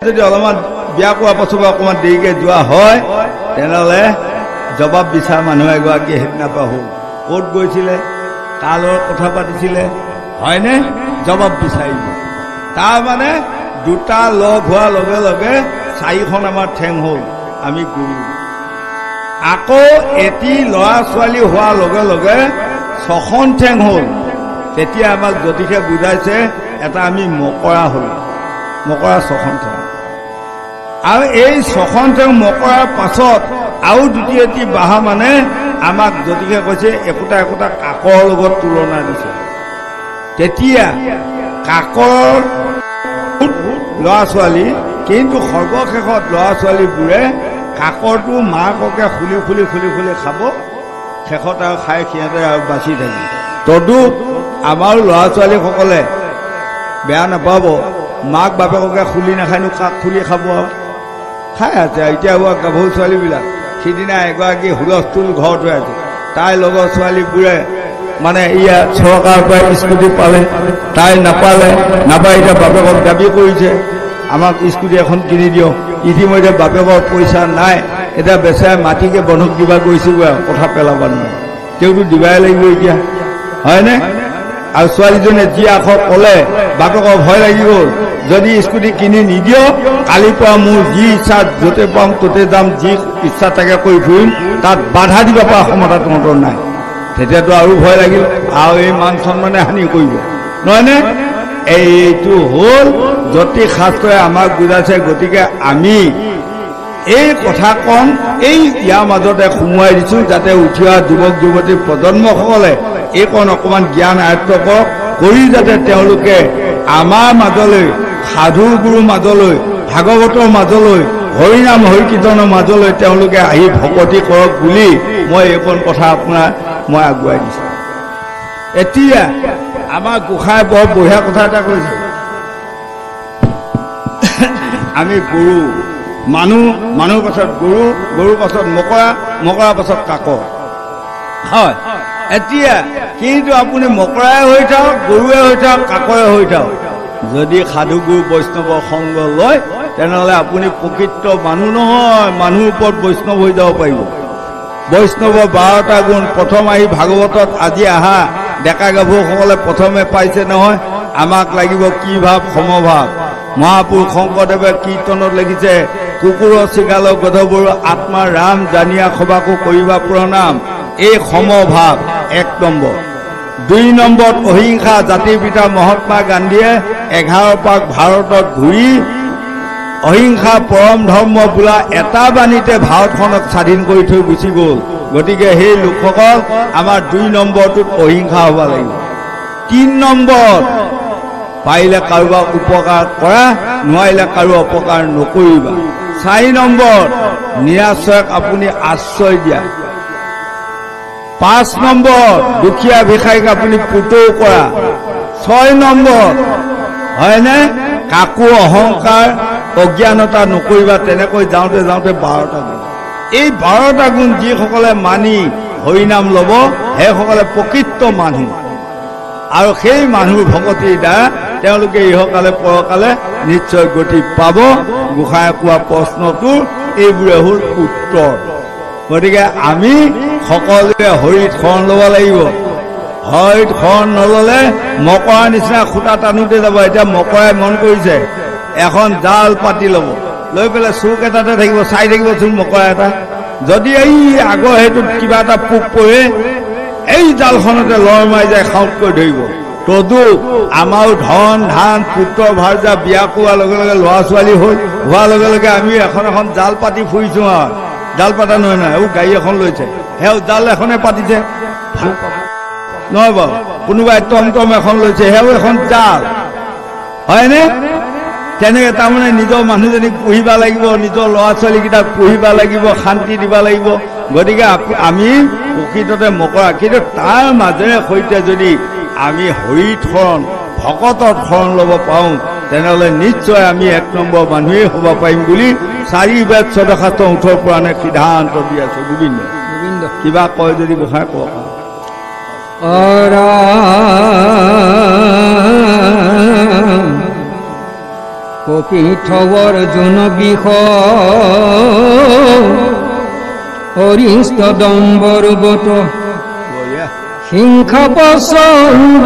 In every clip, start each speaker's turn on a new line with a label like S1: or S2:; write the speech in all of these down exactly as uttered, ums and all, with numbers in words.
S1: যদি অলপমান বিয়া কোৱা পাছত অকণমান দেৰিকৈ যোৱা হয় তেনেহ'লে জবাব বিচৰা মানুহ এগৰাকী সেইদিনা পৰা হ'ল ক'ত গৈছিলে কাৰ লগত কথা পাতিছিলে হয়নে জবাব বিচাৰিব তাৰমানে দুটা লগ হোৱাৰ লগে লগে চাৰিখন আমাৰ ঠেং হ'ল আমি গুৰু আকৌ এটি ল'ৰা ছোৱালী হোৱাৰ লগে লগে ছখন ঠেং হ'ল তেতিয়া আমাক জ্যোতিষে বুজাইছে এটা আমি মকৰা হ'ল মকৰা ছখন ঠেং আৰু এই ছখন ঠেং মকৰাৰ পাছত আৰু দুটি এটি বাহা মানে আমাক জ্যোতিষে কৈছে একোটা একোটা কাকৰ লগত তুলনা দিছে তেতিয়া কাকৰ ল'ৰা ছোৱালী কিন্তু সৰ্বশেষত ল'ৰা ছোৱালীবোৰে কাকৰটো মাককে খুলি খুলি খুলি খুলি খাব শেষত আৰু খাই সিহঁতে আৰু বাচি থাকিব তদু আমাৰ ল'ৰা ছোৱালীসকলে বেয়া নাপাব মাক বাপেককে খুলি নাখায়নো কাক খুলি খাব খাই আছে এতিয়া হোৱা গাভৰু ছোৱালীবিলাক সিদিনা এগৰাকী হুলস্থুল ঘৰত হৈ আছে তাইৰ লগৰ ছোৱালীবোৰে মানে ইয়াত চৰকাৰৰ পৰা স্কুটি পালে তাই নাপালে নাপাই এতিয়া বাপেকক দাবী কৰিছে আমাক স্কুটি এখন কিনি দিয়ক ইতিমধ্যে বাপেকৰ পইচা নাই এতিয়া বেচাই মাটিকে বন্ধক কিবা কৰিছেগৈ কথা পেলাব নোৱাৰে তেওঁতো দিবাই লাগিব এতিয়া হয়নে আৰু ছোৱালীজনীয়ে যি আখৰ ক'লে বাপেকৰ ভয় লাগি গ'ল যদি স্কুটি কিনি নিদিয় কালিৰ পৰা মোৰ যি ইচ্ছা য'তে পাম ত'তে যাম যি ইচ্ছা তাকে কৰি ফুৰিম তাত বাধা দিব পৰা ক্ষমতা তহঁতৰ নাই তেতিয়াতো আৰু ভয় লাগিল আৰু এই মান সন্মানে হানি কৰিব নহয়নে এইটো হ'ল জ্যোতিষ শাস্ত্ৰই আমাক বুজাইছে গতিকে আমি এই কথা কম এই ইয়াৰ মাজতে সোমোৱাই দিছোঁ যাতে উঠি অহা যুৱক যুৱতী প্ৰজন্মসকলে এইকণ অকণমান জ্ঞান আয়ত্ব কৰক কৰি যাতে তেওঁলোকে আমাৰ মাজলৈ সাধু গুৰুৰ মাজলৈ ভাগৱতৰ মাজলৈ হৰিনাম হৰিকীৰ্তনৰ মাজলৈ তেওঁলোকে আহি ভকতি কৰক বুলি মই এইকণ কথা আপোনাৰ মই আগুৱাই দিছোঁ এতিয়া আমাৰ গোসাঁই বৰ বঢ়িয়া কথা এটা কৈছে আমি গৰু মানুহ মানুহৰ পাছত গৰু গৰুৰ পাছত মকৰা মকৰাৰ পাছত কাকৰ হয় এতিয়া কিন্তু আপুনি মকৰাই হৈ থাকক গৰুৱে হৈ থাকক কাকৰে হৈ থাকক যদি সাধু গুৰু বৈষ্ণৱৰ সংগ লয় তেনেহ'লে আপুনি প্ৰকৃত মানুহ নহয় মানুহৰ ওপৰত বৈষ্ণৱ হৈ যাব পাৰিব বৈষ্ণৱৰ বাৰটা গুণ প্ৰথম আহি ভাগৱতত আজি আহা ডেকা গাভৰুসকলে প্ৰথমে পাইছে নহয় আমাক লাগিব কি ভাৱ সমভাৱ মহাপুৰুষ শংকৰদেৱে কীৰ্তনত লিখিছে কুকুৰৰ চিগালৰ গধবোৰ আত্মা ৰাম জানিয়া সভাকো কৰিবা প্ৰণাম এই সমভাৱ এক নম্বৰ দুই নম্বৰত অহিংসা জাতিৰ পিতা মহাত্মা গান্ধীয়ে এঘাৰ পাক ভাৰতত ঘূৰি অহিংসা পৰম ধৰ্ম বোলা এটা বাণীতে ভাৰতখনক স্বাধীন কৰি থৈ গুচি গ'ল গতিকে সেই লোকসকল আমাৰ দুই নম্বৰটোত অহিংসা হ'ব লাগিব তিন নম্বৰত পাৰিলে কাৰোবাক উপকাৰ কৰা নোৱাৰিলে কাৰো অপকাৰ নকৰিবা চাৰি নম্বৰত নিৰাশ্ৰয়ক আপুনি আশ্ৰয় দিয়া পাঁচ নম্বৰত দুখীয়া ভিক্ষাৰীক আপুনি পুতৌ কৰা ছয় নম্বৰত হয়নে কাকো অহংকাৰ অজ্ঞানতা নকৰিবা তেনেকৈ যাওঁতে যাওঁতে বাৰটা গুণ এই বাৰটা গুণ যিসকলে মানি হৰিনাম ল'ব সেইসকলে প্ৰকৃত মানুহ আৰু সেই মানুহৰ ভকতিৰ দ্বাৰা তেওঁলোকে ইহকালে পৰকালে নিশ্চয় গতি পাব গোসাঁয়ে কোৱা প্ৰশ্নটোৰ এইবোৰে হ'ল উত্তৰ গতিকে আমি সকলোৱে হৰিত শৰণ ল'ব লাগিব হৰিত শৰণ নল'লে মকৰাৰ নিচিনা খুটা টানোতে যাব এতিয়া মকৰাই মন কৰিছে এখন জাল পাতি ল'ব লৈ পেলাই চুক এটাতে থাকিব চাই থাকিবচোন মকৰা এটা যদি এই আগৰ সেইটোত কিবা এটা পোক পৰে এই জালখনতে লৰ মাৰি যায় খাউতকৈ ধৰিব তদু আমাৰ ধন ধান পুত্ৰ ভাৰ্যা বিয়া কোৱাৰ লগে লগে ল'ৰা ছোৱালী হৈ হোৱাৰ লগে লগে আমি এখন এখন জাল পাতি ফুৰিছোঁ আৰু জাল পাতা নহয় নহয় এইবোৰ গাড়ী এখন লৈছে সেয়া জাল এখনে পাতিছে নহয় বাৰু কোনোবাই টমটম এখন লৈছে সেয়াও এখন জাল হয়নে তেনেকৈ তাৰমানে নিজৰ মানুহজনীক পুহিব লাগিব নিজৰ ল'ৰা ছোৱালীকেইটাক পুহিব লাগিব শান্তি দিব লাগিব গতিকে আমি প্ৰকৃততে মকৰা কিন্তু তাৰ মাজেৰে সৈতে যদি আমি হৰিত শৰণ ভকতত শৰণ ল'ব পাৰোঁ তেনেহ'লে নিশ্চয় আমি এক নম্বৰ মানুহেই হ'ব পাৰিম বুলি চাৰি বেদ ছদশাস্ত্ৰ ওঠৰ পুৰাণে সিদ্ধান্ত দি আছো গোবিন্দ গোবিন্দ কিবা কয় যদি গোসাঁই কওক
S2: কপিথৱৰ জুন বিষ অৰিষ্ট দম্বৰ বত হিংসা পচন্দ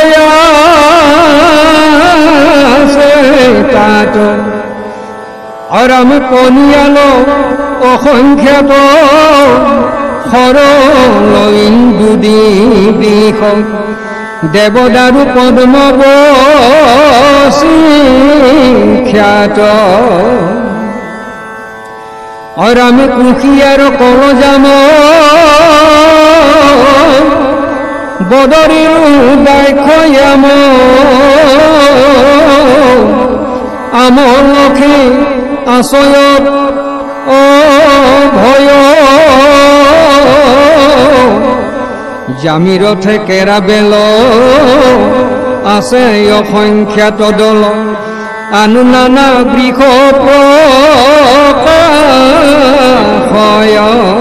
S2: তাত অৰাম কনিয়াল অসংখ্যাত সৰলইন্দুদি বৃষ দেৱদাৰু পদ্মৱসী খ্যাত অৰাম কুশিয়াৰ কলজাম বদৰীৰ দায়ক্ষয়াম আমলখে আশয়ত অভয় জামিৰথে কেৰাবেল আছে অসংখ্যাত দল আনু নানা বৃষ প্ৰকাশয়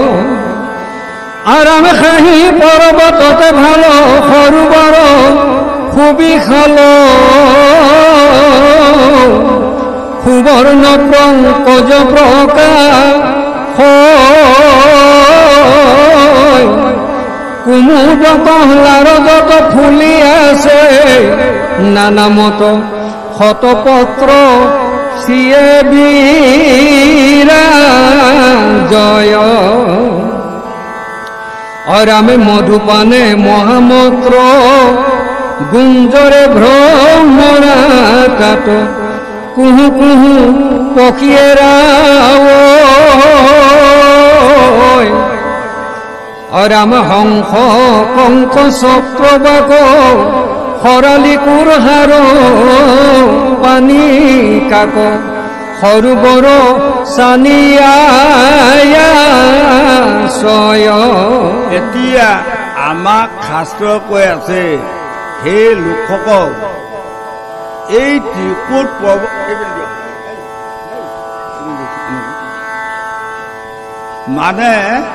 S2: আৰাম খাহি পৰ্বততে ভাল সৰু বৰ সুবিশাল সুবৰ্ণ পংকজ প্ৰকাশ কুমুদ কহলাৰ যত ফুলি আছে নানামত শতপত্ৰ শ্ৰীয়ে বীৰা জয় অৰামে মধুপানে মহামন্ত্ৰ গুঞ্জৰে ভ্ৰমৰা কাত কুহু কুহু পক্ষীয়েৰা অৰাম হংস কংস চক্ৰবাক সৰালি কুৰহাৰ পানী কাক সৰু বৰ চানিয়া ছয়
S1: এতিয়া আমাক শাস্ত্ৰ কৈ আছে হে লোকসকল এই ত্ৰিকুট পৰ্বত মানে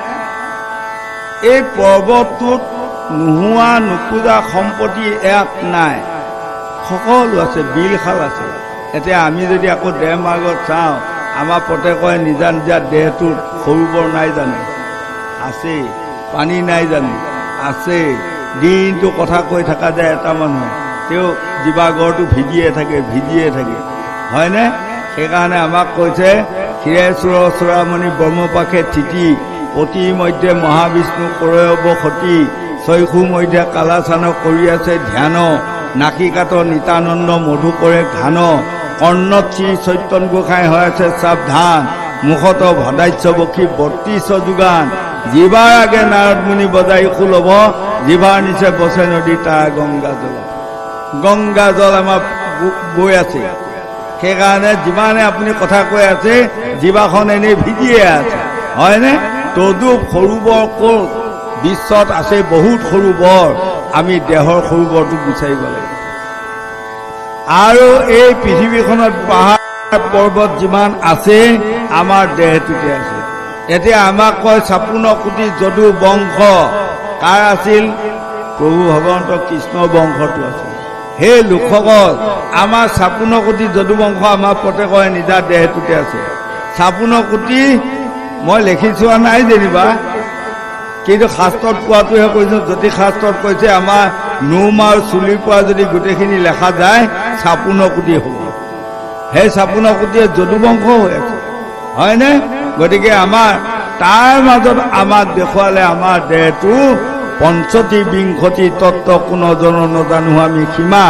S1: এই পৰ্বতটোত নোহোৱা নোপোজা সম্পত্তি ইয়াত নাই সকলো আছে বিলশাল আছে এতিয়া আমি যদি আকৌ দেহ মাৰ্গত চাওঁ আমাৰ প্ৰত্যেকৰে নিজা নিজা দেহটোত সৰু বৰ নাই জানো আছে পানী নাই জানো আছে দিনটো কথা কৈ থকা যায় এটা মানুহে তেওঁ জীৱাগৰটো ভিজিয়ে থাকে ভিজিয়ে থাকে হয়নে সেইকাৰণে আমাক কৈছে ক্ষীৰেশ্বর চূড়ামণি ব্ৰহ্মপাশে থিতি অতি মধ্যে মহাবিষ্ণু কৰয়ব সতী চৈখু মধ্যে কালাচান কৰি আছে ধ্যান নাকিকাত নিতানন্দ মধু কৰে ঘান কৰ্ণত শ্ৰী চৈতন্য গোসাঁই হৈ আছে সাৱধান মুখত ভদাস্য বক্ষী বত্ৰিশ যোগান জিভাৰ আগে নাৰদ মুনি বজাই সুলভ জিভাৰ নিচে বসে নদী তাৰ গংগা জল গংগা জল আমাৰ বৈ আছে সেইকাৰণে যিমানে আপুনি কথা কৈ আছে জিভাখন এনেই ভিজিয়ে আছে হয়নে তদু সৰু বৰ ক'ত বিশ্বত আছে বহুত সৰু বৰ আমি দেহৰ সৰু বৰটো বিচাৰিব লাগিব আৰু এই পৃথিৱীখনত পাহাৰ পৰ্বত যিমান আছে আমাৰ দেহটোতে আছে এতিয়া আমাক কয় ছাপন্ন কোটি যদু বংশ কাৰ আছিল প্ৰভু ভগৱন্ত কৃষ্ণ বংশটো আছিল হে লোকসকল আমাৰ ছাপন্ন কোটি যদু বংশ আমাৰ প্ৰত্যেকৰে নিজা দেহটোতে আছে ছাপন্ন কোটি মই লিখি চোৱা নাই যেনিবা কিন্তু শাস্ত্ৰত কোৱাটোহে কৈছোঁ যদি শাস্ত্ৰত কৈছে আমাৰ নোম আৰু চুলিৰ পৰা যদি গোটেইখিনি লেখা যায় ছাপন্ন কোটি হ'ব সেই ছাপন্ন কোটিয়ে যদু বংশ হৈ আছে হয়নে গতিকে আমাৰ তাৰ মাজত আমাক দেখুৱালে আমাৰ দেহটো পঞ্চতি বিংশতি তত্ত্ব কোনোজন নজানো আমি সীমা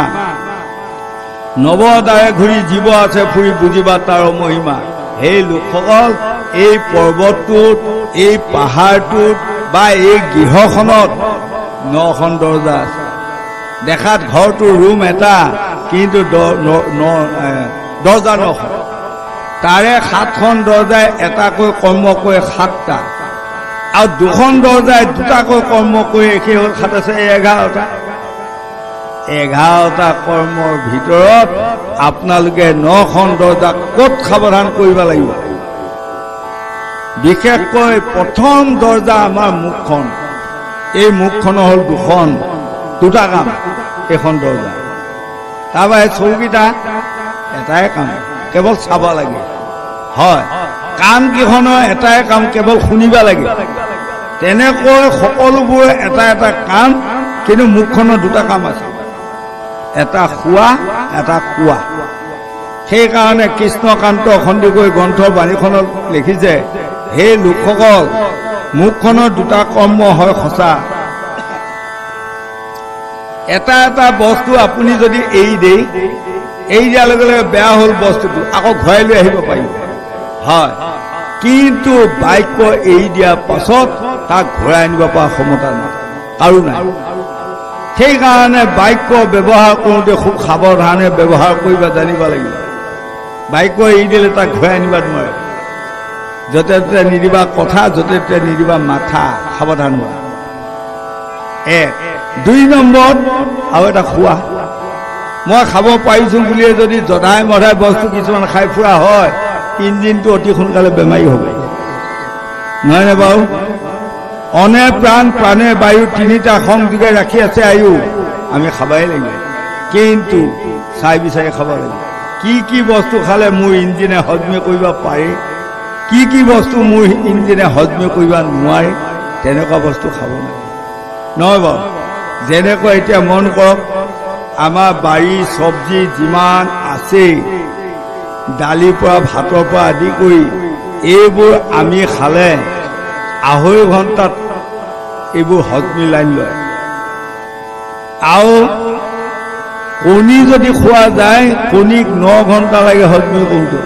S1: নৱদাৰে ঘূৰি জীৱ আছে ফুৰি বুজিবা তাৰ মহিমা সেই লোকসকল এই পৰ্বতটোত এই পাহাৰটোত বা এই গৃহখনত নখন দৰ্জা আছে দেখাত ঘৰটো ৰুম এটা কিন্তু দৰ্জা নখন তাৰে সাতখন দৰ্জাই এটাকৈ কৰ্ম কৰে সাতটা আৰু দুখন দৰ্জাই দুটাকৈ কৰ্ম কৰি একেই হ'ল সাত আছে এঘাৰটা এঘাৰটা কৰ্মৰ ভিতৰত আপোনালোকে নখন দৰ্জা ক'ত সাৱধান কৰিব লাগিব বিশেষকৈ প্ৰথম দৰ্জা আমাৰ মুখখন এই মুখখন হ'ল দুখন দুটা কাম এখন দৰ্জা তাৰপৰা চৌকিটা এটাই কাম কেৱল চাব লাগে হয় কাণ কেইখনৰ এটাই কাম কেৱল শুনিব লাগে তেনেকৈ সকলোবোৰ এটা এটা কাম কিন্তু মুখখনৰ দুটা কাম আছে এটা খোৱা এটা কোৱা সেইকাৰণে কৃষ্ণকান্ত সন্দিকৈ গ্ৰন্থৰ বাণীখনত লিখিছে হে লোকসকল মুখখনৰ দুটা কৰ্ম হয় সঁচা এটা এটা বস্তু আপুনি যদি এৰি দিয়ে এৰি দিয়াৰ লগে লগে বেয়া হ'ল বস্তুটো আকৌ ঘূৰাই লৈ আহিব পাৰিব হয় কিন্তু বাক্য এৰি দিয়াৰ পাছত তাক ঘূৰাই আনিব পৰা ক্ষমতা নাই কাৰো নাই সেইকাৰণে বাক্য ব্যৱহাৰ কৰোঁতে খুব সাৱধানে ব্যৱহাৰ কৰিব জানিব লাগিব বাক্য এৰি দিলে তাক ঘূৰাই আনিব নোৱাৰে য'তে ত'তে নিদিবা কথা য'তে ত'তে নিদিবা মাথা সাৱধান হোৱা এক দুই নম্বৰত আৰু এটা খোৱা মই খাব পাৰিছোঁ বুলিয়ে যদি জধাই মধাই বস্তু কিছুমান খাই ফুৰা হয় ইঞ্জিনটো অতি সোনকালে বেমাৰী হ'ব নহয়নে বাৰু অনে প্ৰাণ প্ৰাণে বায়ু তিনিটা সংযোগে ৰাখি আছে আয়ু আমি খাবই লাগিব কিন্তু চাই বিচাৰি খাব লাগিব কি কি বস্তু খালে মোৰ ইঞ্জিনে হজমি কৰিব পাৰে কি কি বস্তু মোৰ ইঞ্জিনে হজমি কৰিব নোৱাৰে তেনেকুৱা বস্তু খাব লাগে নহয় বাৰু যেনেকৈ এতিয়া মন কৰক আমাৰ বাৰী চব্জি যিমান আছে দালিৰ পৰা ভাতৰ পৰা আদি কৰি এইবোৰ আমি খালে আঢ়ৈ ঘণ্টাত এইবোৰ হজমি লাইন লয় আৰু কণী যদি খোৱা যায় কণীক ন ঘণ্টা লাগে হজমি কৰোঁতে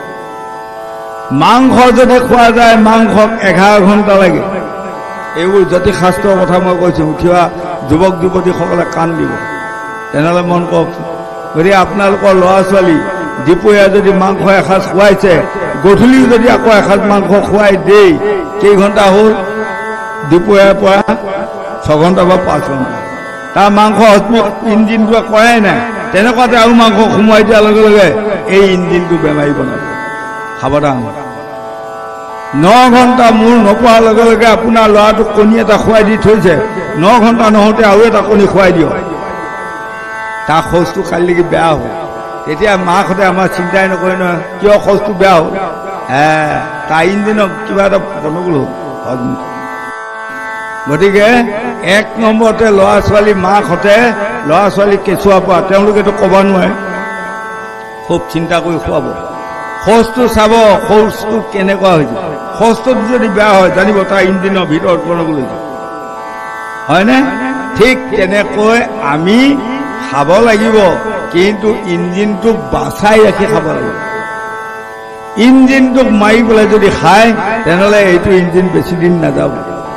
S1: মাংস যদি খোৱা যায় মাংসক এঘাৰ ঘণ্টা লাগে এইবোৰ জ্যোতিষশাস্ত্ৰৰ কথা মই কৈছোঁ উঠিওৱা যুৱক যুৱতীসকলে কাণ দিব তেনেহ'লে মন কৰকচোন গতিকে আপোনালোকৰ ল'ৰা ছোৱালী দুপৰীয়া যদি মাংস এসাঁজ খুৱাইছে গধূলি যদি আকৌ এসাঁজ মাংস খুৱাই দেই কেইঘণ্টা হ'ল দুপৰীয়াৰ পৰা ছঘণ্টা বা পাঁচ ঘণ্টা তাৰ মাংস হজমি ইঞ্জিনটোৱে কৰাই নাই তেনেকুৱাতে আৰু মাংস সোমোৱাই দিয়াৰ লগে লগে এই ইঞ্জিনটো বেমাৰী বনাব সাৱধান ন ঘণ্টা মূৰ নপোৱাৰ লগে লগে আপোনাৰ ল'ৰাটোক কণী এটা খুৱাই দি থৈছে ন ঘণ্টা নহওঁতে আৰু এটা কণী খুৱাই দিয়ক তাৰ শৌচটো কালিলৈকে বেয়া হ'ল তেতিয়া মাকহঁতে আমাৰ চিন্তাই নকৰে নহয় কিয় শৌচটো বেয়া হ'ল হে তাৰ ইঞ্জিনক কিবা এটা গণ্ডগোল হ'ল হজমি গতিকে এক নম্বৰতে ল'ৰা ছোৱালী মাকহঁতে ল'ৰা ছোৱালী কেঁচুৱাৰ পৰা তেওঁলোকেতো ক'ব নোৱাৰে খুব চিন্তা কৰি খুৱাব শৌচটো চাব শৌচটো কেনেকুৱা হৈছে শৌচটো যদি বেয়া হয় জানিব তাৰ ইঞ্জিনৰ ভিতৰত গণ্ডগোল হৈছে হয়নে ঠিক তেনেকৈ আমি খাব লাগিব কিন্তু ইঞ্জিনটোক বাচাই ৰাখি খাব লাগিব ইঞ্জিনটোক মাৰি পেলাই যদি খায় তেনেহ'লে এইটো ইঞ্জিন বেছি দিন নাযাব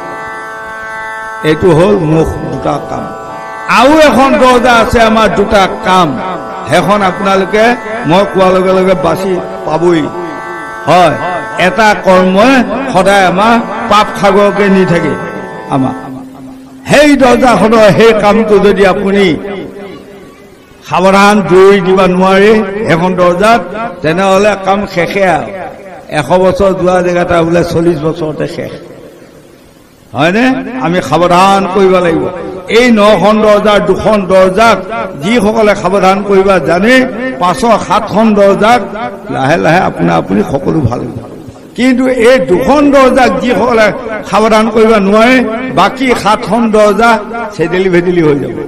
S1: এইটো হ'ল মুখ দুটা কাম আৰু এখন দৰ্জা আছে আমাৰ দুটা কাম সেইখন আপোনালোকে মই কোৱাৰ লগে লগে বাচি পাবই হয় এটা কৰ্মই সদায় আমাৰ পাপ সাগৰকে নি থাকে আমাৰ সেই দৰ্জাখনৰ সেই কামটো যদি আপুনি সাৱধান দৌৰি দিব নোৱাৰে এখন দৰ্জাত তেনেহ'লে কাম শেষে আৰু এশ বছৰ যোৱা জেগাত বোলে চল্লিছ বছৰতে শেষ হয়নে আমি সাৱধান কৰিব লাগিব এই নখন দৰ্জাৰ দুখন দৰ্জাক যিসকলে সাৱধান কৰিব জানে পাছৰ সাতখন দৰ্জাক লাহে লাহে আপোনাৰ আপুনি সকলো ভাল হ'ব কিন্তু এই দুখন দৰ্জাক যিসকলে সাৱধান কৰিব নোৱাৰে বাকী সাতখন দৰ্জা চেদেলি ভেদেলি হৈ যাব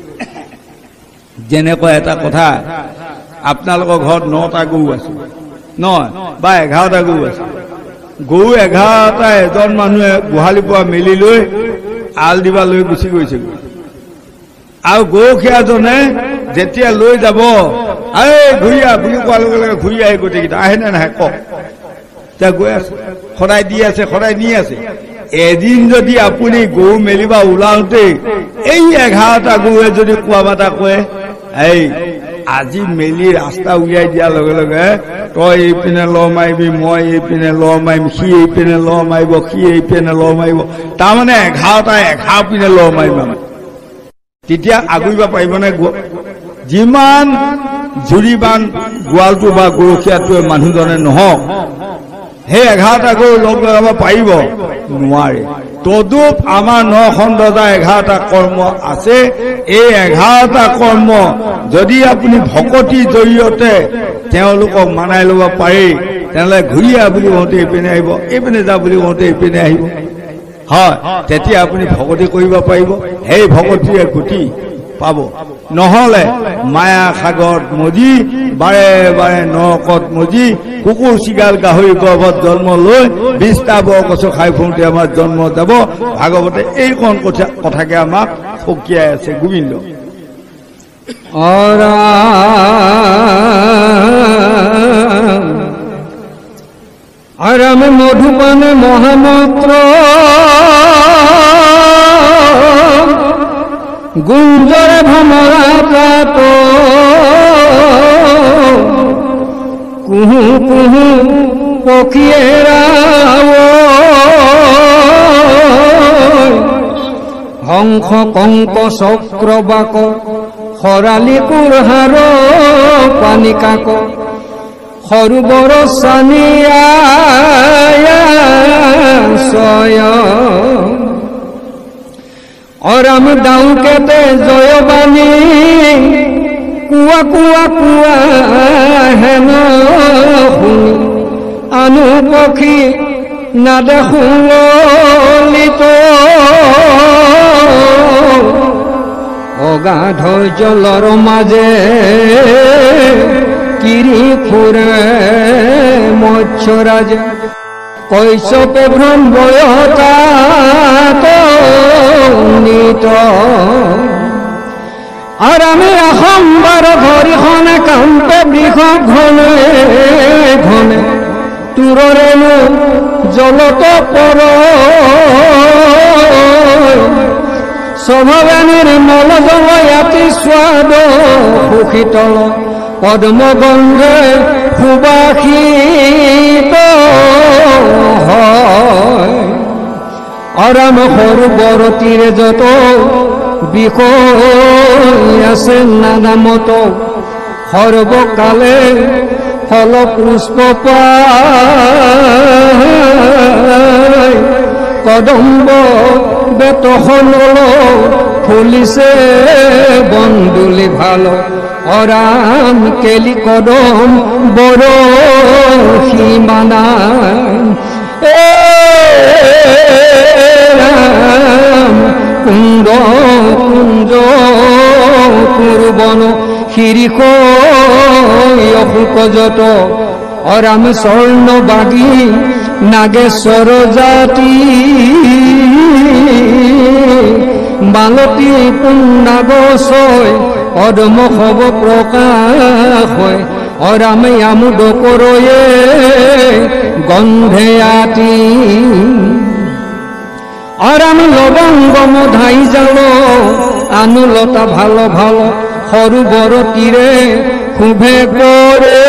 S1: যেনেকৈ এটা কথা আপোনালোকৰ ঘৰত নটা গৰু আছে নহয় বা এঘাৰটা গৰু আছে গৰু এঘাৰটা এজন মানুহে গোহালিৰ পৰা মেলি লৈ আল দিবা লৈ গুচি গৈছে আৰু গৰুখীয়াজনে যেতিয়া লৈ যাব এই ঘূৰি আহ বুলি কোৱাৰ লগে লগে ঘূৰি আহি গোটেইকেইটা আহে নে নাহে কওক এতিয়া গৈ আছে সদায় দি আছে সদায় নি আছে এদিন যদি আপুনি গৰু মেলিবা ওলাওঁতে এই এঘাৰটা গৰুৱে যদি কোৱা বাটা কয় এই আজি মেলি ৰাস্তা উলিয়াই দিয়াৰ লগে লগে তই এইপিনে ল মাৰিবি মই এইপিনে ল মাৰিম সি এইপিনে ল মাৰিব সি এইপিনে ল মাৰিব তাৰমানে এঘাৰটা এঘাৰ পিনে ল মাৰিব তেতিয়া আগুৰিব পাৰিবনে যিমান জুৰিবান গোৱালটো বা গৰখীয়াটোৱে মানুহজনে নহওক সেই এঘাৰটা গৰু লগ লগাব পাৰিব নোৱাৰে তদুপ আমাৰ নখন দৰ্জা এঘাৰটা কৰ্ম আছে। এই এঘাৰটা কৰ্ম যদি আপুনি ভকতিৰ জৰিয়তে তেওঁলোকক মানাই ল'ব পাৰি, তেনেহ'লে ঘূৰি আহ বুলি কওঁতে এইপিনে আহিব, এইপিনে যা বুলি কওঁতে এইপিনে আহিব, হয়। তেতিয়া আপুনি ভকতি কৰিব পাৰিব, সেই ভকতিৰে গতি পাব। নহ'লে মায়া সাগৰত মজি বাৰে বাৰে নৰকত মজি কুকুৰ চিগাল গাহৰি গৰ্ভত জন্ম লৈ বিছটা বৰকচু খাই ফুৰোঁতে আমাৰ জন্ম যাব। ভাগৱতে এইকণ কথা কথাকে আমাক সকীয়াই আছে। গোবিন্দ
S2: অৰা আৰাম মধুপানে মহামন্ত্ৰ গুঞ্জৰে ভ্ৰমৰা তাত কুহু কুহু পক্ষীয়ে ৰাৱ হংস কংক চক্ৰবাক খৰালি কুৰহাৰ পানী কাক সৰু বৰ চানিয়ায় অৰাম ডাউকেতে জয়বাণী কুৱা কুৱা কুৱা হেন শুনি আনু পক্ষী নাদেখো ললিত অগাধ জলৰ মাজে কিৰি ফুৰে মৎস্যৰাজ কৈশপে ভ্ৰময়তাত নিত আৰামে আসম্বাৰ ধৰিখনে কাম্পে বৃষ ঘনে ঘনে তুৰৰেনো জলত পৰ স্বভাৱে নিৰ্মল জলয়াতি স্বাদ সুশীতল পদ্মগন্ধে সুবাসিত হয় অৰাম সৰোবৰ তীৰে যত বিষয় আছে নানামত সৰ্বকালে ফল পুষ্প পায় কদম্ব বেতখনল ফুলিছে বন্দুলি ভাল অৰাম কেলি কদম বৰ সীমানা এ ৰাম কুঞ্জ কুঞ্জ পূৰ্বন শিৰিষ অশোকজত অৰাম স্বৰ্ণ বাগী নাগেশ্বৰ জাতি বালতী পুণ্যাগছয় অদম সব প্ৰকাশ হয় অৰাম আমোদ কৰয়ে গন্ধে আতি অৰাম লবংগম ধাই জাল আনুলতা ভাল ভাল সৰোবৰ তীৰে শুভে কৰে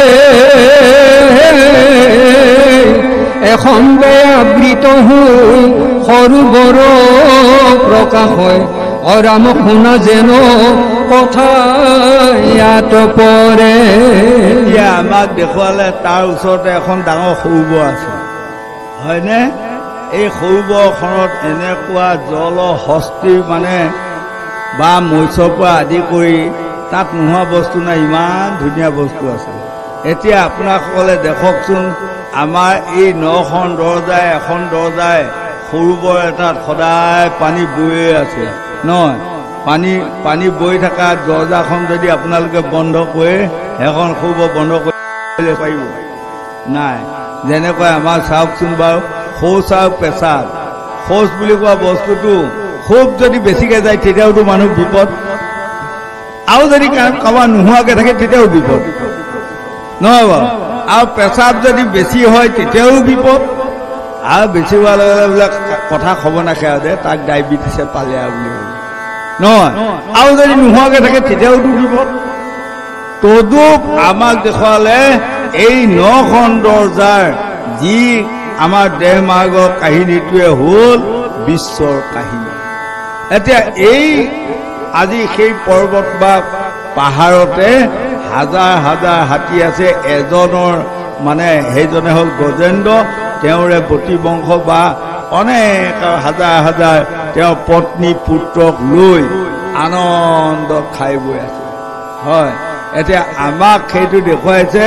S2: এখন আবৃত হৈ সৰোবৰ প্ৰকাশ হয় অৰাম শুনা যেন কথা ইয়াত পৰে।
S1: এতিয়া আমাক দেখুৱালে তাৰ ওচৰতে এখন ডাঙৰ সৰোবৰ আছে, হয়নে? এই সৰোবৰখনত এনেকুৱা জল হস্তি মানে বা মৎস্যৰ পৰা আদি কৰি তাত নোহোৱা বস্তু নাই, ইমান ধুনীয়া বস্তু আছে। এতিয়া আপোনাসকলে দেখকচোন, আমাৰ এই নখন দৰ্জাই এখন দৰ্জাই সৰোবৰ এটাত সদায় পানী বৈয়ে আছে নহয়? পানী পানী বৈ থকা দৰ্জাখন যদি আপোনালোকে বন্ধ কৰে, সেইখন সৰোবৰ বন্ধ কৰিব পাৰিব নাই? যেনেকৈ আমাৰ চাওকচোন বাৰু, শৌচ আৰু পেচাব, শৌচ বুলি কোৱা বস্তুটো খুব যদি বেছিকৈ যায় তেতিয়াওতো মানুহ বিপদ, আৰু যদি কাৰোবাৰ নোহোৱাকৈ থাকে তেতিয়াও বিপদ নহয় বাৰু? আৰু পেচাব যদি বেছি হয় তেতিয়াও বিপদ, আৰু বেছি হোৱাৰ লগে লগে বোলে কথা খব নাখায় দে তাক ডায়েবেটিছে পালে আৰু বুলি নহয়, আৰু যদি নোহোৱাকৈ থাকে তেতিয়াওতো বিপদ। তদুপ আমাক দেখুৱালে এই নখন দৰ্জাৰ যি আমাৰ দেহ মাৰ্গৰ কাহিনীটোৱে হ'ল বিশ্বৰ কাহিনী। এতিয়া এই আজি সেই পৰ্বত বা পাহাৰতে হাজাৰ হাজাৰ হাতী আছে। এজনৰ মানে সেইজনে হ'ল গজেন্দ্ৰ, তেওঁৰে বতি বংশ বা অনেক হাজাৰ হাজাৰ তেওঁৰ পত্নী পুত্ৰক লৈ আনন্দত খাই বৈ আছে হয় এতিয়া আমাক সেইটো দেখুৱাইছে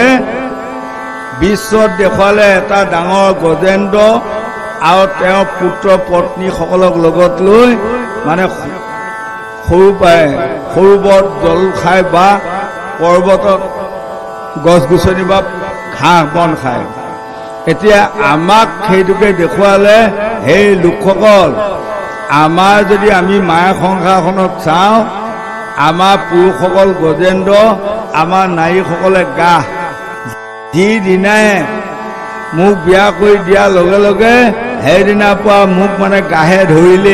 S1: বিশ্বত দেখুৱালে এটা ডাঙৰ গজেন্দ্ৰ আৰু তেওঁৰ পুত্ৰ পত্নীসকলক লগত লৈ মানে সৰু পাই সৰু বৰ জল খাই বা পৰ্বতত গছ গছনি বা ঘাঁহ বন খায় এতিয়া আমাক সেইটোকে দেখুৱালে সেই লোকসকল আমাৰ যদি আমি মায়া সংসাৰখনত চাওঁ আমাৰ পুৰুষসকল গজেন্দ্ৰ আমাৰ নাৰীসকলে গাহ যিদিনাই মোক বিয়া কৰি দিয়াৰ লগে লগে সেইদিনাৰ পৰা মোক মানে গাহে ধৰিলে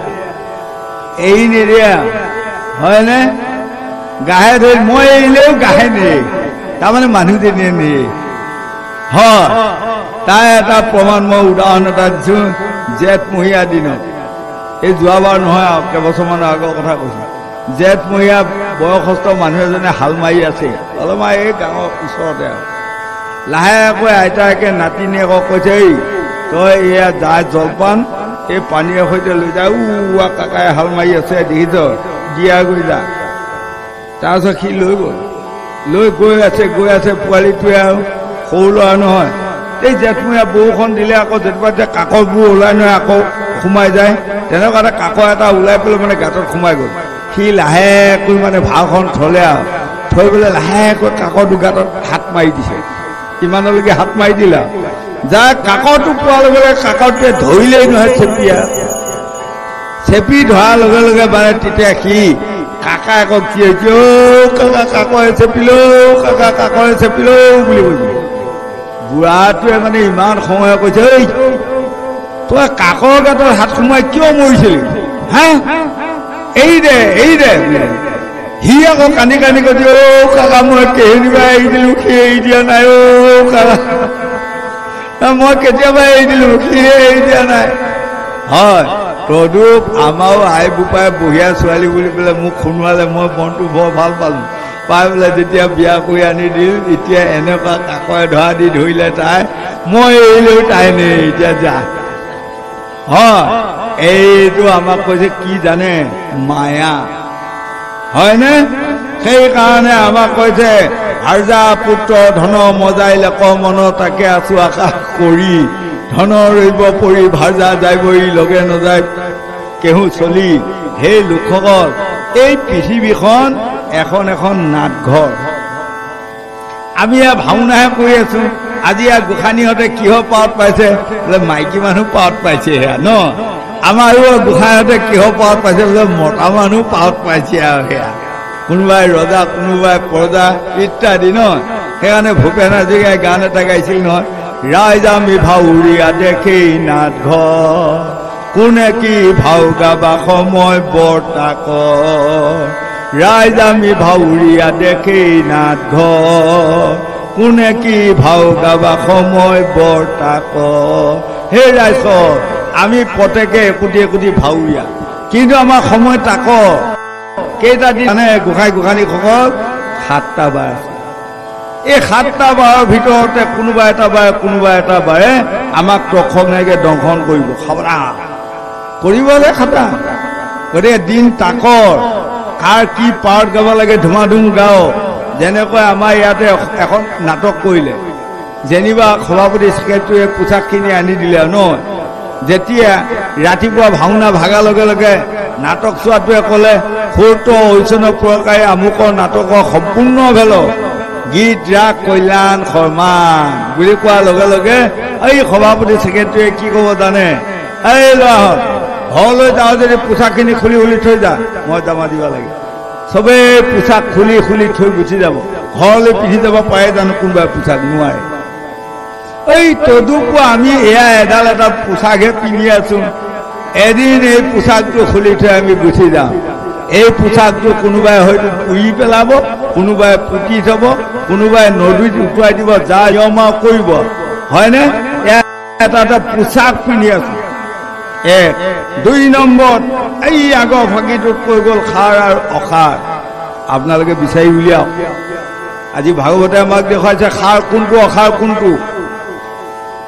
S1: এৰি নিদিয়া হয়নে গাহে ধৰি মই এৰিলেও গাহে নিয়ে তাৰমানে মানুহজনীয়ে নিয়ে হয় তাৰ এটা প্ৰমাণ মই উদাহৰণ এটা দিছোঁ জেঠমহীয়া দিনত এই যোৱাবাৰ নহয় আৰু কেইবছৰমানৰ আগৰ কথা কৈছোঁ জেঠমহীয়া বয়সস্থ মানুহ এজনে হাল মাৰি আছে অলপমান এই গাঁৱৰ ওচৰতে আৰু লাহেকৈ আইতাকে নাতিনীয়েকক কৈছে এই তই এয়া যা জলপান এই পানীৰ সৈতে লৈ যা উৱা কাকাই হাল মাৰি আছে দেখিছ দিয়া গৈ যা তাৰপিছত সি লৈ গ'ল লৈ গৈ আছে গৈ আছে পোৱালিটোৱে আৰু সৰু ল'ৰা নহয় এই জেঠমহীয়া বৰষুণ দিলে আকৌ যেতিয়াবা যে কাকৰবোৰ ওলাই নহয় আকৌ সোমাই যায় তেনেকুৱা এটা কাকৰ এটা ওলাই পেলাই মানে গাঁতত সোমাই গ'ল সি লাহেকৈ মানে ভাওখন থলে আৰু থৈ পেলাই লাহেকৈ কাকৰটো গাঁতত হাত মাৰি দিছে ইমানলৈকে হাত মাৰি দিলা যা কাকৰটো পোৱাৰ লগে লগে কাকৰটোৱে ধৰিলেই নহয় চেপিয়া চেপি ধৰাৰ লগে লগে মানে তেতিয়া সি কাকা আকৌ কি হৈছে অ' কাকা কাকৰে চেপিলো কাকা কাকৰে চেপিলো বুলি কৈছে বুঢ়াটোৱে মানে ইমান সময় কৈছে ঐ তই কাকৰ গাঁতত হাত সোমাই কিয় মৰিছিলি হা এৰি দে এৰি দে সি আকৌ কান্দি কান্দি কৈছে অ' কাকা মই কেইদিনবা এৰি দিলো সি এৰি দিয়া নাই অ' কাকা মই কেতিয়াবা এৰি দিলো সি এৰি দিয়া নাই হয় তদুপ আমাৰো আই বোপাই বঢ়িয়া ছোৱালী বুলি পেলাই মোক শুনোৱালে মই মনটো বৰ ভাল পালোঁ পাই পেলাই যেতিয়া বিয়া কৰি আনি দিল এতিয়া এনেকুৱা কাকৰে ধৰা দি ধৰিলে তাই মই এৰিলেও তাই নেই এতিয়া যা হয় এইটো আমাক কৈছে কি জানে মায়া হয়নে সেইকাৰণে আমাক কৈছে আৰ্জা পুত্ৰ ধন মজাই লেক মন তাকে আছো আকাশ কৰি ধন ৰৈব পৰি ভাৰ্জা যাইবই লগে নযায় কেহু চলি সেই লোকসকল এই পৃথিৱীখন এখন এখন নাটঘৰ আমি ইয়াৰ ভাওনাহে কৰি আছো আজি ইয়াৰ গোসাঁনীহঁতে কিহৰ পাৱত পাইছে বোলে মাইকী মানুহ পাৱত পাইছে সেয়া ন আমাৰো গোসাঁইহঁতে কিহৰ পাৱত পাইছে বোলে মতা মানুহ পাৱত পাইছে আৰু সেয়া কোনোবাই ৰজা কোনোবাই প্ৰজা ইত্যাদি ন সেইকাৰণে ভূপেন হাজৰিকাই গান এটা গাইছিল নহয় ৰাইজ আমি ভাউৰীয়া দেখেই নাটঘৰ কোনে কি ভাও গাবা সময় বৰ্তাক ৰাইজ আমি ভাউৰীয়া দেখেই নাটঘৰ কোনে কি ভাও গাবা সময় বৰ্তাক হে ৰাইজ আমি প্ৰত্যেকে একোটি একোটি ভাউৰীয়া কিন্তু আমাৰ সময় তাক কেইটা দিন মানে গোসাঁই গোসাঁনীসকল সাতটা বাৰ আছে এই সাতটা বাৰৰ ভিতৰতে কোনোবা এটা বাৰে কোনোবা এটা বাৰে আমাক তখনাইকে দংশন কৰিব সাৱধান কৰিবলৈ খাটা গতিকে দিন তাকৰ কাৰ কি পাৰ্ট গাব লাগে ধুমাধুম গাওঁ যেনেকৈ আমাৰ ইয়াতে এখন নাটক কৰিলে যেনিবা সভাপতি ছেক্ৰেটাৰীয়ে পোচাকখিনি আনি দিলে ন যেতিয়া ৰাতিপুৱা ভাওনা ভাগাৰ লগে লগে নাটক চোৱাটোৱে ক'লে সৌত হৈচন পুৰস্কাৰী আমুকৰ নাটকৰ সম্পূৰ্ণ ভেল গীত ৰাগ কল্যাণ সন্মান বুলি কোৱাৰ লগে লগে এই সভাপতি ছেক্ৰেটাৰীয়ে কি ক'ব জানে এই ল'ৰাহঁত ঘৰলৈ যাওঁ যদি পোচাকখিনি খুলি খুলি থৈ যা মই জমা দিব লাগে চবেই পোচাক খুলি খুলি থৈ গুচি যাব ঘৰলৈ পিন্ধি যাব পাৰে জানো কোনোবাই পোচাক নোৱাৰে এই তদুপৰি আমি এয়া এডাল এটা পোচাকহে পিন্ধি আছো এদিন এই পোচাকটো খুলি থৈ আমি গুচি যাওঁ এই পোচাকটো কোনোবাই হয়তো পুৰি পেলাব কোনোবাই পুতি থব কোনোবাই নদীত উটুৱাই দিব যা নিয়ম কৰিব হয়নে এটা এটা পোচাক পিন্ধি আছো এক দুই নম্বৰত এই আগৰ ভাগিটোত কৈ গ'ল সাৰ আৰু অসাৰ আপোনালোকে বিচাৰি উলিয়াওক আজি ভাগৱতে আমাক দেখুৱাইছে সাৰ কোনটো অসাৰ কোনটো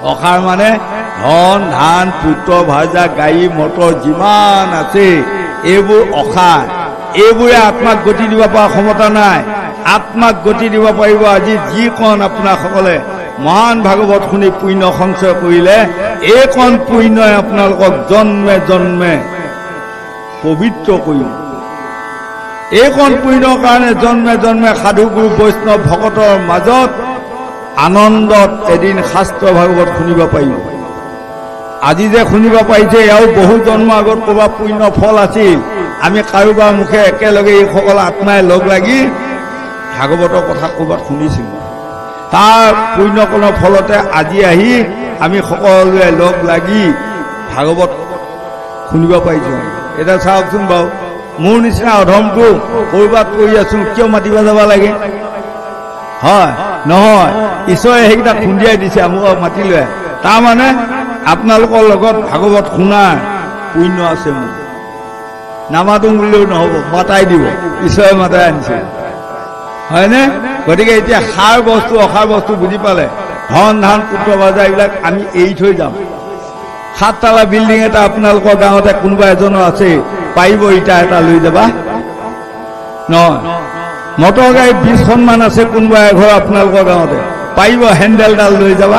S1: অসাৰ মানে ধন ধান পুত্ৰ ভাজা গাড়ী মটৰ যিমান আছে এইবোৰ অসাৰ এইবোৰে আত্মাক গতি দিব পৰা ক্ষমতা নাই আত্মাক গতি দিব পাৰিব আজি যিকণ আপোনাসকলে মহান ভাগৱত শুনি পুণ্য সঞ্চয় কৰিলে এইকণ পুণ্যই আপোনালোকক জন্মে জন্মে পবিত্ৰ কৰিব এইকণ পুণ্যৰ কাৰণে জন্মে জন্মে সাধু গুৰু বৈষ্ণৱ ভকতৰ মাজত আনন্দত এদিন শাস্ত্ৰ ভাগৱত শুনিব পাৰিব আজি যে শুনিব পাৰিছে এয়াও বহু জন্ম আগত ক'ৰবাত পুণ্য ফল আছিল আমি কাৰোবাৰ মুখে একেলগে এইসকল আত্মাই লগ লাগি ভাগৱতৰ কথা ক'ৰবাত শুনিছিলোঁ তাৰ পুণ্যকৰণৰ ফলতে আজি আহি আমি সকলোৱে লগ লাগি ভাগৱত শুনিব পাৰিছোঁ এতিয়া চাওকচোন বাৰু মোৰ নিচিনা অধমটো ক'ৰবাত কৰি আছোঁ কিয় মাতিব যাব লাগে হয় নহয় ঈশ্বৰে সেইকেইটা খুন্দিয়াই দিছে মোক মাতি লৈ তাৰমানে আপোনালোকৰ লগত ভাগৱত শুনাৰ পুণ্য আছে মোৰ নামাতো বুলিলেও নহ'ব মাতাই দিব ঈশ্বৰে মাতাই আনিছে হয়নে গতিকে এতিয়া সাৰ বস্তু অসাৰ বস্তু বুজি পালে ধন ধান পুত্ৰ ভাজা এইবিলাক আমি এৰি থৈ যাম সাততলা বিল্ডিং এটা আপোনালোকৰ গাঁৱতে কোনোবা এজনৰ আছে পাৰিব ইটা এটা লৈ যাবা নহয় মটৰ গাড়ী বিশখনমান আছে কোনোবা এঘৰ আপোনালোকৰ গাঁৱতে পাৰিব হেণ্ডেলডাল লৈ যাবা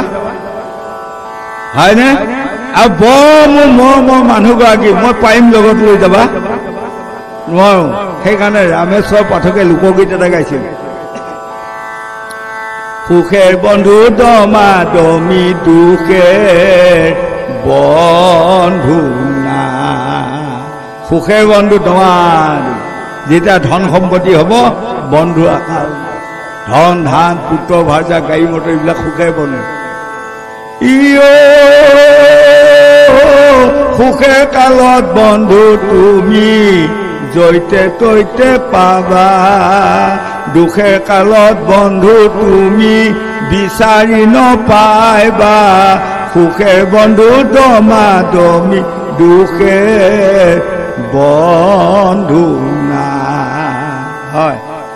S1: হয়নে আৰু বৰ মোৰ মৰমৰ মানুহগৰাকী মই পাৰিম লগত লৈ যাবা নোৱাৰো সেইকাৰণে ৰামেশ্বৰ পাঠকে লোকগীত এটা গাইছিল সুখেৰ বন্ধু দমা দমি দুখেৰ বন্ধু না সুখেৰ বন্ধু দমা যেতিয়া ধন সম্পত্তি হ'ব বন্ধু আকাৰ ধন ধান পুত্ৰ ভাজা গাড়ী মটৰ এইবিলাক সুখেৰ বন্ধু ইও সুখে কালত বন্ধু তুমি জৈতে তৈতে পাবা দুখে কালত বন্ধু তুমি বিচাৰি নপাইবা সুখে বন্ধু দমা দমি দুখে বন্ধু না হয়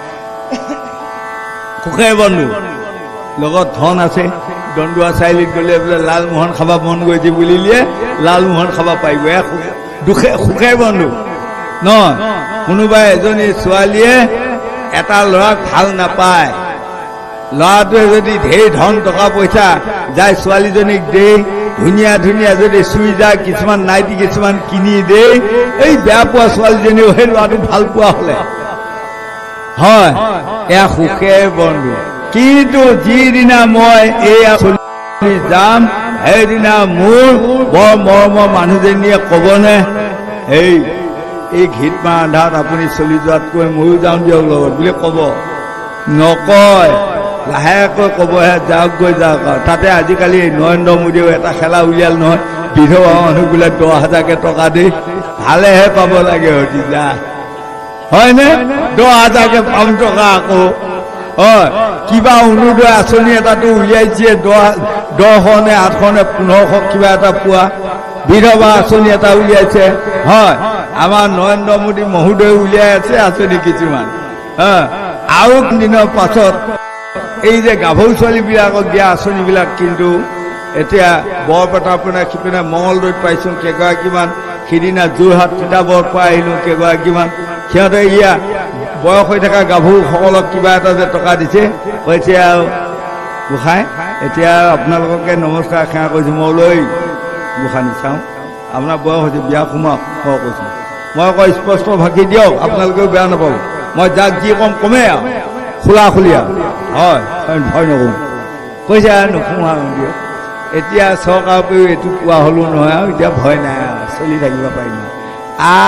S1: সুখে বন্ধু লগত ধন আছে দণ্ডুৱা চাৰিআলিত গ'লে বোলে লালমোহন খাব মন গৈছে বুলিলে লালমোহন খাব পাৰিব দুখে সুখে বন্ধু নহয় কোনোবাই এজনী ছোৱালীয়ে এটা ল'ৰাক ভাল নাপায় ল'ৰাটোৱে যদি ঢেৰ ধন টকা পইচা যায় ছোৱালীজনীক দে ধুনীয়া ধুনীয়া যদি চুই যায় কিছুমান নাইটি কিছুমান কিনি দে এই বেয়া পোৱা ছোৱালীজনীও সেই ল'ৰাটো ভাল পোৱা হ'লে হয় এয়া সুখে বন্ধু কিন্তু যিদিনা মই এয়া যাম সেইদিনা মোৰ বৰ মৰমৰ মানুহজনীয়ে ক'বনে এই এই ঘিত মাৰ আন্ধাৰত আপুনি চলি যোৱাতকৈ ময়ো যাওঁ দিয়ক লগত বুলি ক'ব নকয় লাহেকৈ ক'বহে যাওক গৈ যাওক আৰু তাতে আজিকালি নৰেন্দ্ৰ মোদীয়েও এটা খেলা উলিয়াল নহয় বিধৱা মানুহবিলাক দহ হাজাৰকৈ টকা দি ভালেহে পাব লাগে হতি যা হয়নে দহ হাজাৰকৈ পাম টকা আকৌ হয় কিবা অৰুণোদয় আঁচনি এটাতো উলিয়াইছে দহ দহশনে আঠশনে পোন্ধৰশ কিবা এটা পোৱা বিধৱা আঁচনি এটা উলিয়াইছে হয় আমাৰ নৰেন্দ্ৰ মোদী মহোদয় উলিয়াই আছে আঁচনি কিছুমান আৰু দিনৰ পাছত এই যে গাভৰু ছোৱালীবিলাকক দিয়া আঁচনিবিলাক কিন্তু এতিয়া বৰপেটাৰ পৰা সিপিনে মঙলদৈত পাইছোঁ কেইগৰাকীমান সিদিনা যোৰহাট তিতাবৰৰ পৰা আহিলোঁ কেইগৰাকীমান সিহঁতে ইয়া বয়স হৈ থকা গাভৰুসকলক কিবা এটা যে টকা দিছে এতিয়া আৰু গোসাঁই এতিয়া আপোনালোককে নমস্কাৰ সেৱা কৰিছোঁ মই লৈ গোসাঁনী চাওঁ আপোনাৰ বয়স হৈছে বিয়া সোমাওক মই কৈছোঁ মই আকৌ স্পষ্ট ভাষি দিয়ক আপোনালোকেও বেয়া নাপাব মই যাক যি কম কমেই আৰু খোলা খুলি আৰু হয় ভয় নকৰোঁ কৈছে আৰু নোসোমোৱা দিয়ক এতিয়া চৰকাৰৰ পৰাও এইটো পোৱা হ'লো নহয় আৰু এতিয়া ভয় নাই আৰু চলি থাকিব পাৰিম আ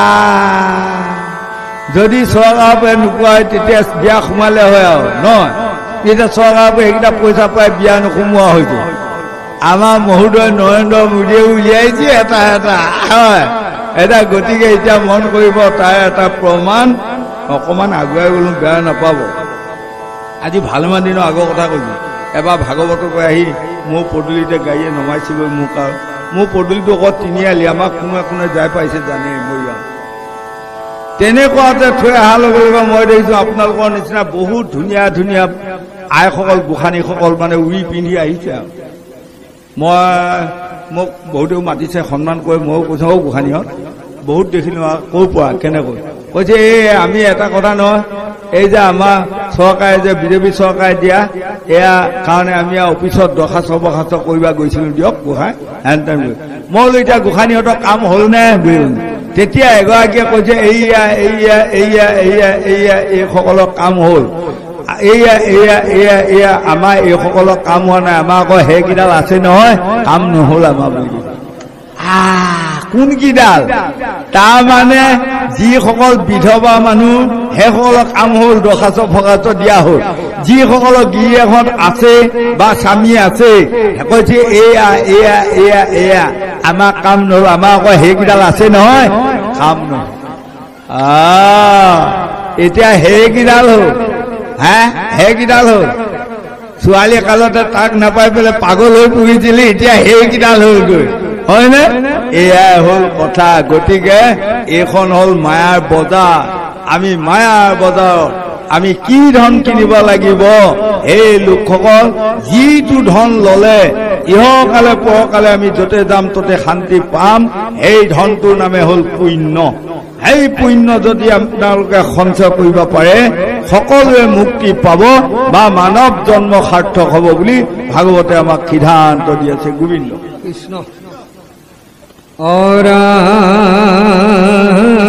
S1: যদি চৰকাৰৰ পৰা নোপোৱা হয় তেতিয়া বিয়া সোমালে হয় আৰু নহয় এতিয়া চৰকাৰৰ পৰা সেইকেইটা পইচা পাই বিয়া নোসোমোৱা হৈছে আমাৰ মহোদয় নৰেন্দ্ৰ মোদীয়ে উলিয়াইছে এটা এটা হয় এটা গতিকে এতিয়া মন কৰিব তাৰ এটা প্ৰমাণ অকণমান আগুৱাই গ'লো বেয়া নাপাব আজি ভালেমান দিনৰ আগৰ কথা কৈছোঁ এবাৰ ভাগৱতৰ পৰা আহি মোৰ পদূলিতে গাড়ীয়ে নমাইছিগৈ মোক আৰু মোৰ পদূলিটো অকল তিনিআলি আমাক কোনোৱে কোনে যাই পাইছে জানেই মৰিগাঁও তেনেকুৱাতে থৈ অহাৰ লগে লগে মই দেখিছোঁ আপোনালোকৰ নিচিনা বহুত ধুনীয়া ধুনীয়া আইসকল গোসাঁনীসকল মানে উৰি পিন্ধি আহিছে আৰু মই মোক বহুতেও মাতিছে সন্মান কৰি ময়ো কৈছোঁ অ' গোসাঁনীহঁত বহুত দেখিলোঁ আৰু ক'ৰ পৰা কেনেকৈ কৈছে এই আমি এটা কথা নহয় এই যে আমাৰ চৰকাৰে যে বিজেপি চৰকাৰে দিয়া এয়া কাৰণে আমি আৰু অফিচত দৰখাস্ত বৰখাস্ত কৰিব গৈছিলোঁ দিয়ক গোসাঁই হেন তেন মই বোলো এতিয়া গোসাঁনীহঁতৰ কাম হ'লনে তেতিয়া এগৰাকীয়ে কৈছে এইয়া এইয়া এইয়া এইয়া এইয়া এইসকলৰ কাম হ'ল এয়া এয়া এয়া এয়া আমাৰ এইসকলৰ কাম হোৱা নাই আমাৰ আকৌ সেইকেইডাল আছে নহয় কাম নহ'ল আমাৰ বুলি কোনকেইডাল তাৰমানে যিসকল বিধৱা মানুহ সেইসকলৰ কাম হ'ল দৰখাস্ত ফখাস্ত দিয়া হ'ল যিসকলৰ গিৰিয়েকহঁত আছে বা স্বামী আছে কৈছে এয়া এয়া এয়া এয়া আমাৰ কাম নহ'ল আমাৰ আকৌ সেইকেইডাল আছে নহয় কাম নহ'ল আহ এতিয়া সেইকেইডাল হ'ল হা সেইকেইডাল হ'ল ছোৱালী কালতে তাক নাপাই পেলাই পাগল হৈ পঢ়িছিলি এতিয়া সেইকেইডাল হ'লগৈ হয়নে এয়াই হ'ল কথা গতিকে এইখন হ'ল মায়াৰ বজাৰ আমি মায়াৰ বজাৰত আমি কি ধন কিনিব লাগিব এই লোকসকল যিটো ধন ললে ইহকালে পৰকালে আমি য'তে যাম ততে শান্তি পাম এই ধনটোৰ নামে হ'ল পুণ্য সেই পুণ্য যদি আপোনালোকে সঞ্চয় কৰিব পাৰে সকলোৱে মুক্তি পাব বা মানৱ জন্ম সাৰ্থক হ'ব বুলি ভাগৱতে আমাক সিদ্ধান্ত দি আছে গোবিন্দ
S2: কৃষ্ণ অৰা